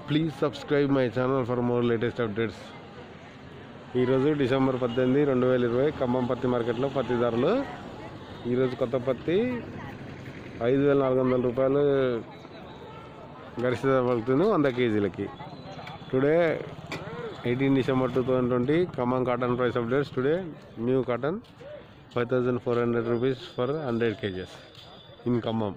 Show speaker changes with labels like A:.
A: Please subscribe my channel for more latest updates. ఈరోజు December 18, 2020 Khammam పత్తి మార్కెట్లో పత్తి ధరలు. ఈరోజు కొత్త పత్తి 5,400 రూపాయలు గరిష్ట ధర పలుకుతుంది 100 కేజీలకి. Today 18 December 2020 Khammam cotton price updates. Today new cotton 5,400 rupees for 100 kgs in Khammam.